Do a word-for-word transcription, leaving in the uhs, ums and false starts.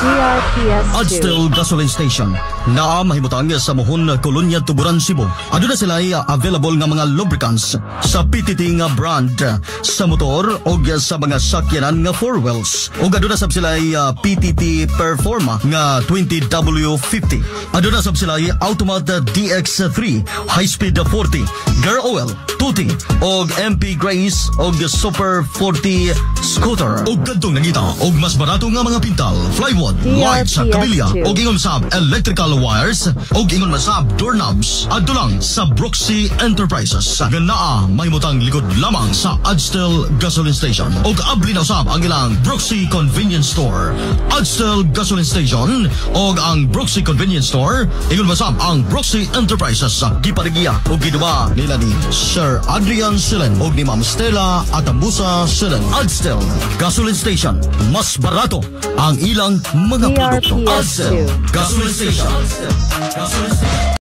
D R P S two. Adstill Gasoline Station. Naa mahimutang sa Mohon, Kolonya, Tuburan, Cebu. Aduna sila available nga mga lubricants sa P T T nga brand sa motor o sa mga sakyanan nga four wheels. O aduna sab sila uh, P T T Performa nga twenty W fifty. Aduna sab sila Automat D X three, High Speed forty, Gear Oil, Tuti, o M P Grace o Super forty Scooter. O gadtong nangita o mas barato nga mga pintal, plywood, lights, kabilya, o ingon sab electrical wires, o ingon masab doorknobs. Adto lang sa Broxy Enterprises. Ganaa mahimutang likod lamang sa Adstill Gasoline Station. O kaabli na usab ang ilang Broxy Convenience Store. Adstill Gasoline Station o ang Broxy Convenience Store, ingon masab ang Broxy Enterprises. Giparigiya o giduwa nila ni Sir Adrian Silen o ni Ma'am Stella Atambusa Silen. Adstill Gasoline Station, mas barato ang ilang mga produkto. Adstill Gasoline Station. Gasoline Station.